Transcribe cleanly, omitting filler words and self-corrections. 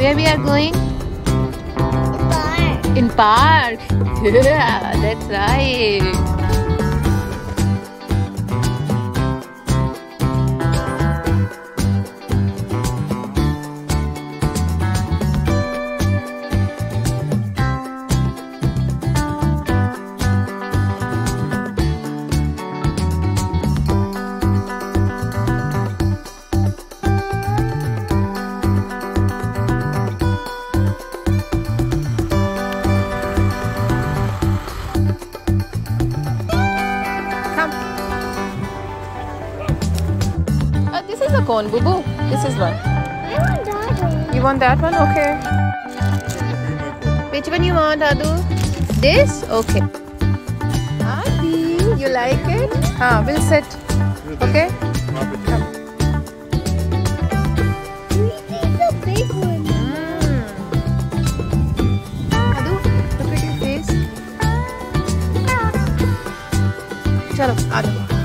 Where we are going? Park. In park. Yeah, that's right. This is a cone, Boo Boo. This is one. I want that one. You want that one? Okay. Which one you want, Adu? This? Okay. Adi, you like it? We'll sit. Okay? Come. This is a big one. Adu, look at your face. Chalo, Adu.